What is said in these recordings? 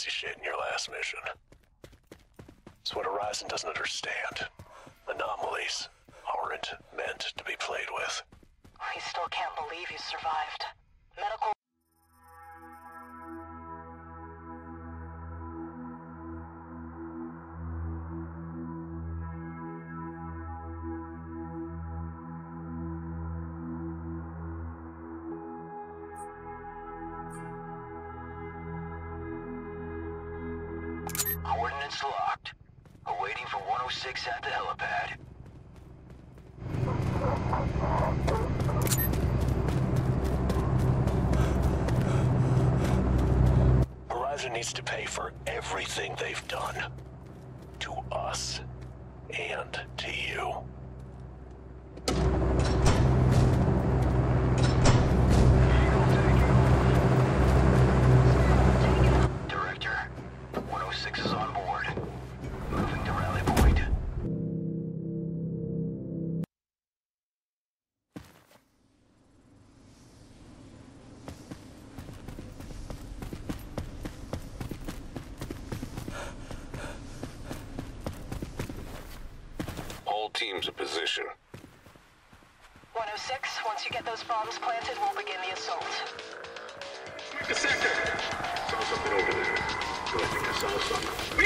crazy shit in your last mission. It's what Horizon doesn't understand. Anomalies aren't meant to be played with. He still can't believe you survived. Medical... Coordinates locked. Awaiting for 106 at the helipad. Horizon needs to pay for everything they've done. To us. And to you. Director, 106 is on board. Moving to rally point. All teams in position. 106, once you get those bombs planted, we'll begin the assault. The sector! Saw something over there. I think I saw something.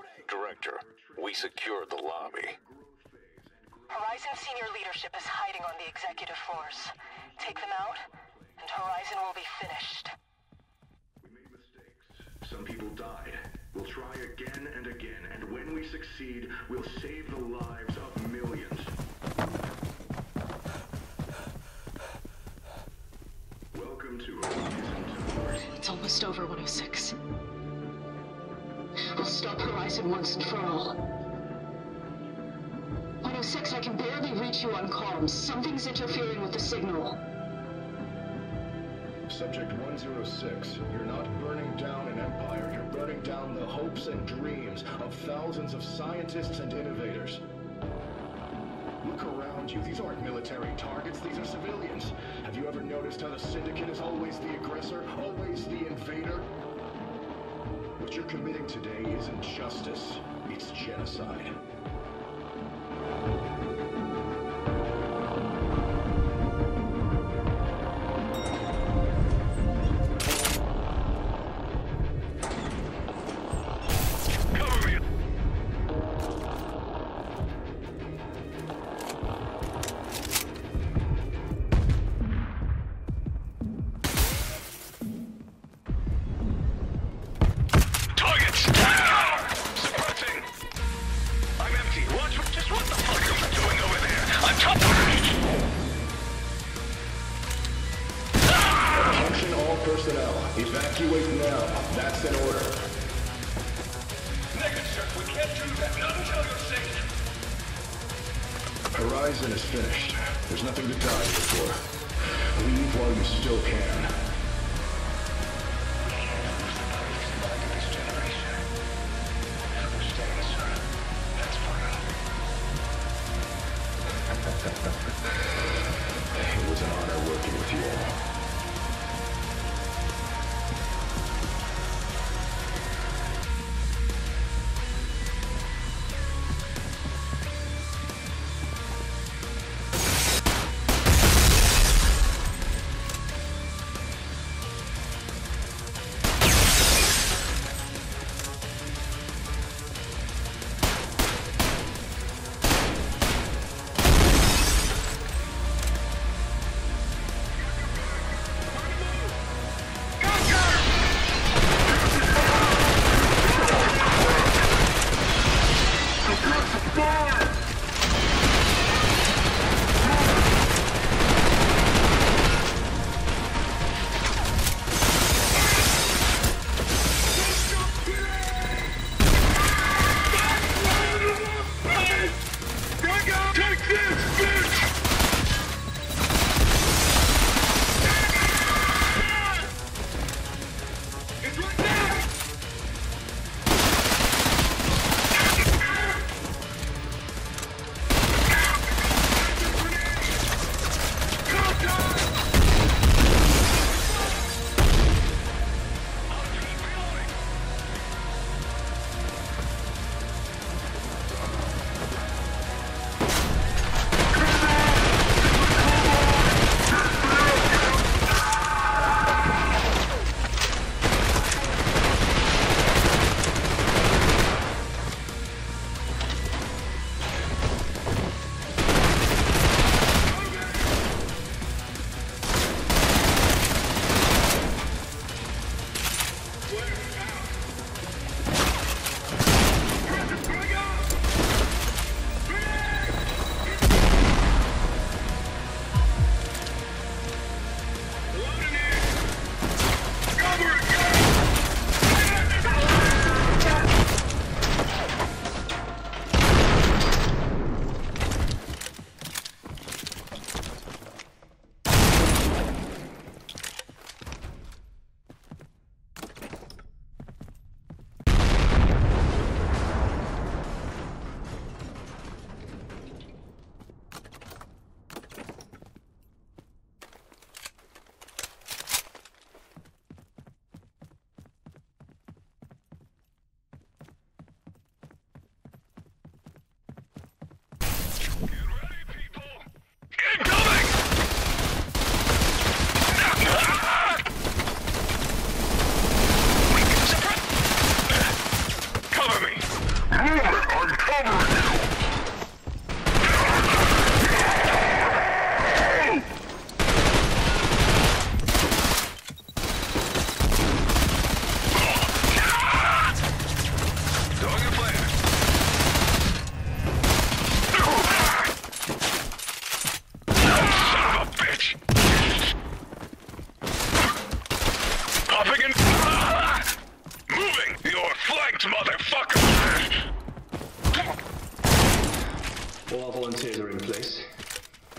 Director, we secured the lobby. Horizon senior leadership is hiding on the executive floors. Take them out, and Horizon will be finished. We made mistakes. Some people died. We'll try again and again, and when we succeed, we'll save the lives of millions. Welcome to Horizon. It's almost over, 106. We'll stop Horizon once and for all. 106, I can barely reach you on comms. Something's interfering with the signal. Subject 106, you're not burning down an empire, you're burning down the hopes and dreams of thousands of scientists and innovators. Look around you, these aren't military targets, these are civilians. Have you ever noticed how the Syndicate is always the aggressor, always the invader? What you're committing today isn't justice, it's genocide. Personnel, evacuate now. That's an order. Negative, sir. We can't do that. Not until you're safe. Horizon is finished. There's nothing to die here for. Leave while you still can. We can't lose the brightest mind of this generation. We're staying, sir. That's final. It was an honor working with you all.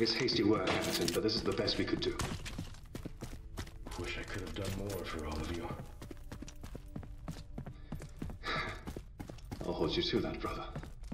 It's hasty work, Captain, but this is the best we could do. Wish I could have done more for all of you. I'll hold you to that, brother.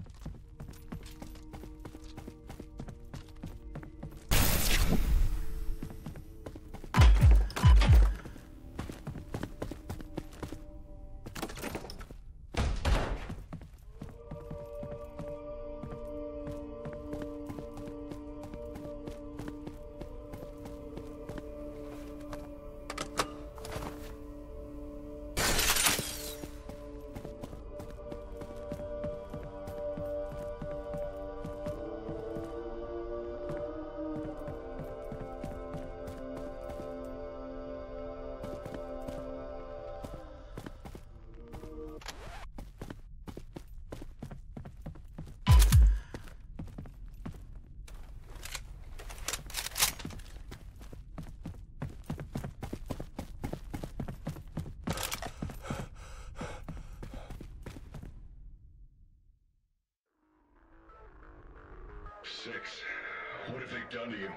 Six, what have they done to you?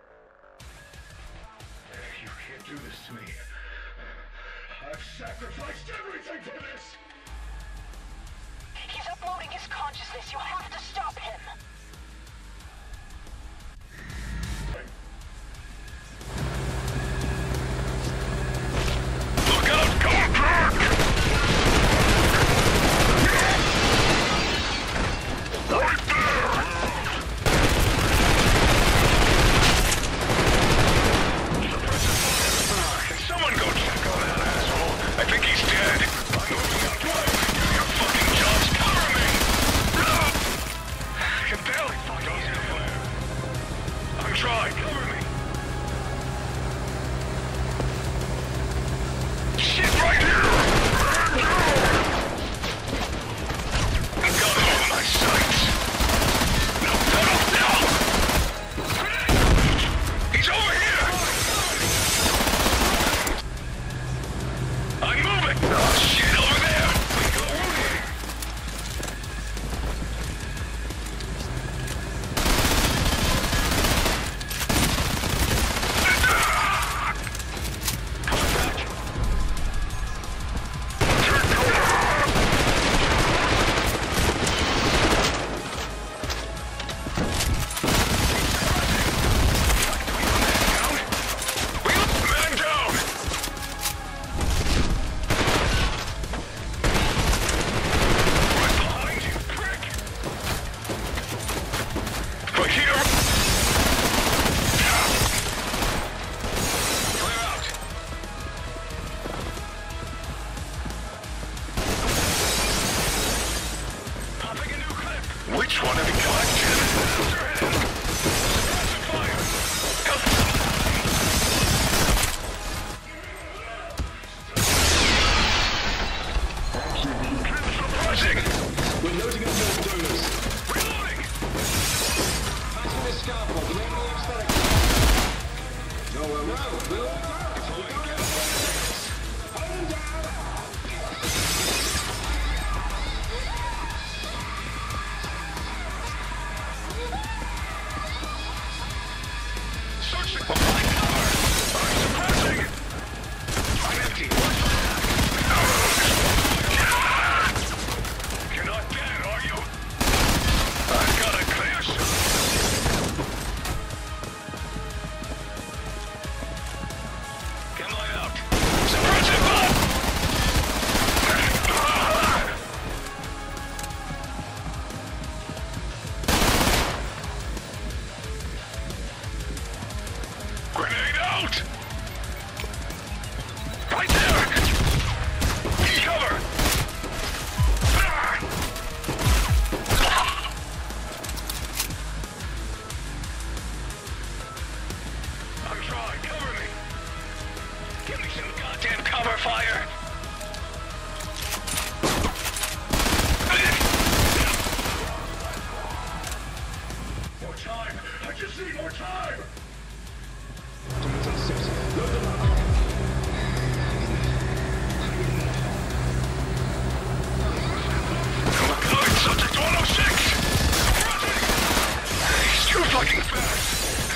You can't do this to me. I've sacrificed everything for this! He's uploading his consciousness. You have to stop him. Look out! Come back! Right there! Can someone go check on that asshole? I think he's dead. I'm moving out. Do your fucking jobs. Cover me! I can barely fucking use fire. I'm trying. Cover me. Shit, right here! I've got it on my sights. No, no, no, no! He's over here! I'm moving! Oh, shit, over there! We go over. Man down! Right behind you, prick! Right here! Clear out! Popping a new clip! Which one have you collected? Suppressive fire! Go! Suppressing! We're loading up more donors. Reloading! Passing this scaffold, the main aesthetic. No, no. It's all going down. Hold him down! Searching! Behind cover! I'm suppressing! I'm empty! You're not dead, are you? I've got a clear shot! Come on out! Suppressive bomb! Grenade out! Right there! Cover! I'm trying, cover me! Give me some goddamn cover fire! More time! I just need more time! Donors on 6. Load them up. Good, subject 106! He's too fucking fast!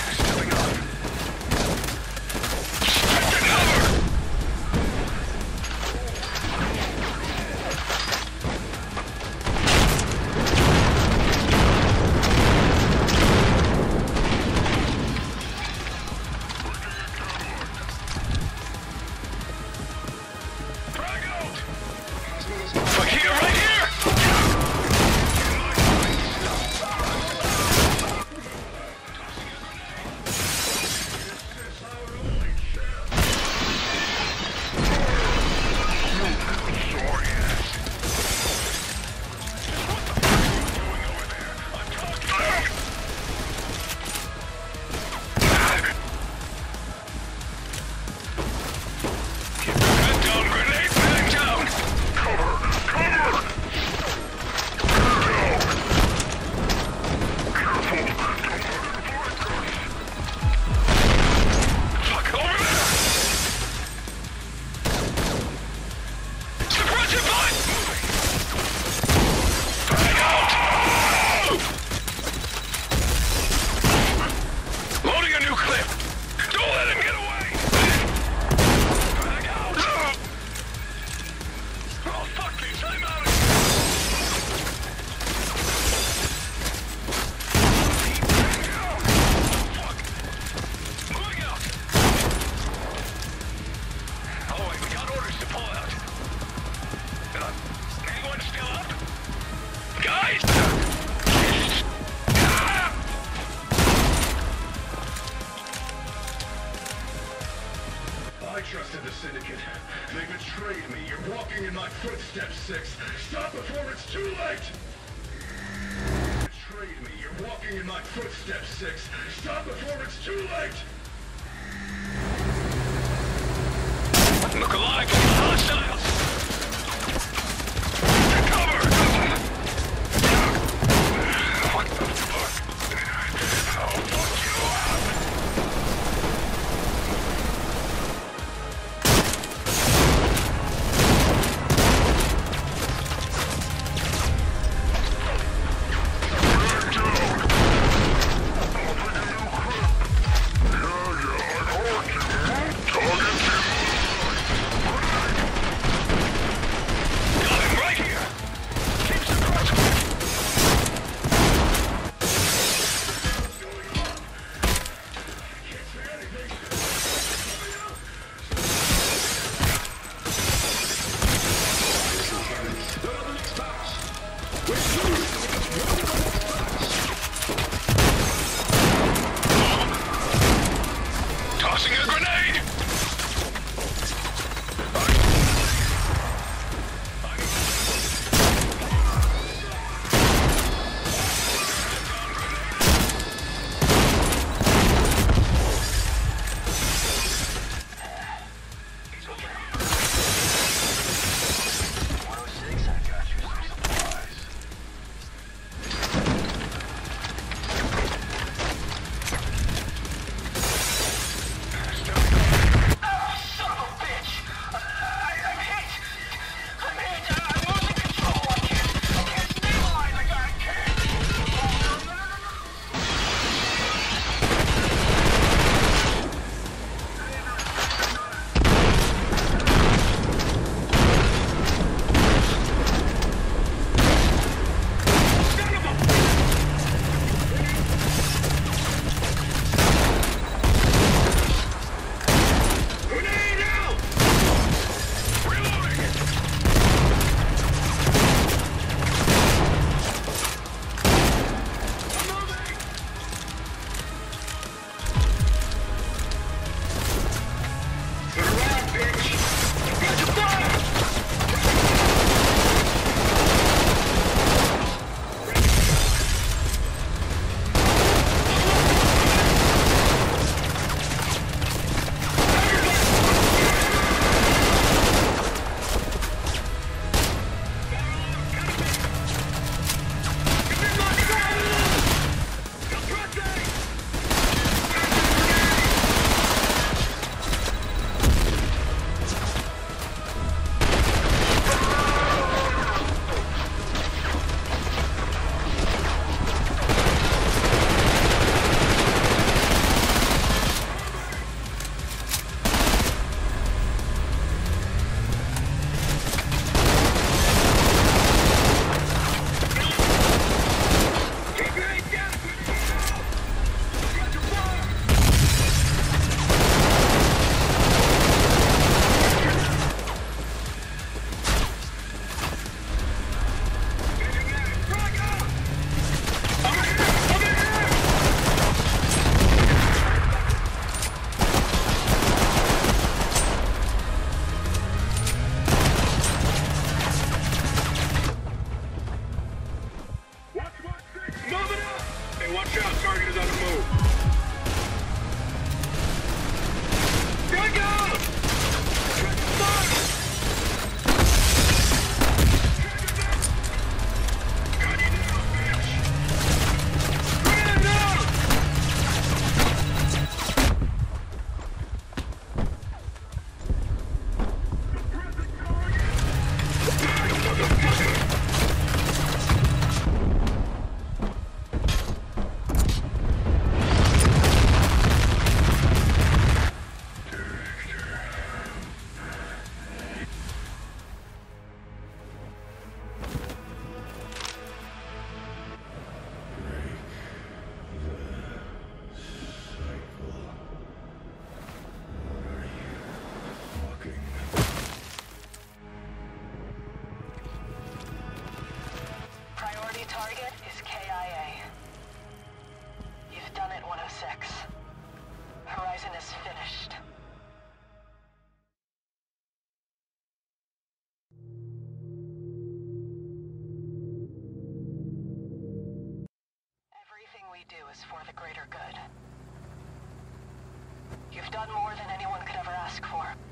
orders to pull out. Anyone still up? Guys! I trusted the Syndicate. They betrayed me. You're walking in my footsteps, Six. Stop before it's too late! Betrayed me. You're walking in my footsteps, Six. Stop before it's too late! Look alike! Hostiles! Cover! What the fuck? I'll fuck you up! Back down! I'll take a new grip! we do is for the greater good. You've done more than anyone could ever ask for.